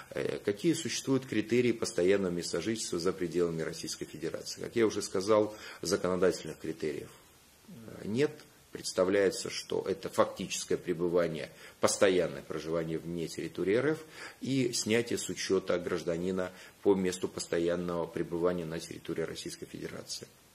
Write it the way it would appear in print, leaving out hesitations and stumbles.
Какие существуют критерии постоянного места жительства за пределами Российской Федерации? Как я уже сказал, законодательных критериев нет. Представляется, что это фактическое пребывание, постоянное проживание вне территории РФ и снятие с учета гражданина по месту постоянного пребывания на территории Российской Федерации.